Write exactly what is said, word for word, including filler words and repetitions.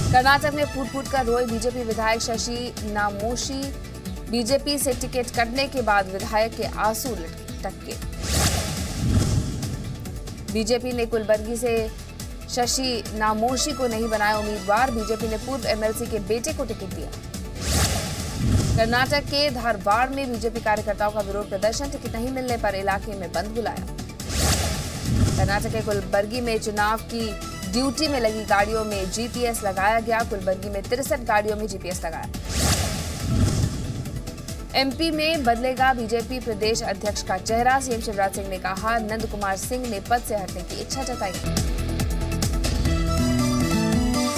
कर्नाटक में फूट फूट कर रोए बीजेपी विधायक शशि नामोशी। बीजेपी से टिकट कटने के बाद विधायक के आंसू टपके। बीजेपी ने कुलबर्गी से शशि नामोशी को नहीं बनाया उम्मीदवार। बीजेपी ने पूर्व एमएलसी के बेटे को टिकट दिया। कर्नाटक के धारवाड़ में बीजेपी कार्यकर्ताओं का विरोध प्रदर्शन। टिकट नहीं मिलने पर इलाके में बंद बुलाया। कर्नाटक के कुलबर्गी में चुनाव की ड्यूटी में लगी गाड़ियों में जीपीएस लगाया गया। कुलबर्गी में तिरसठ गाड़ियों में जीपीएस लगाया। एमपी में बदलेगा बीजेपी प्रदेश अध्यक्ष का चेहरा। सीएम शिवराज सिंह ने कहा नंद कुमार सिंह ने पद से हटने की इच्छा जताई।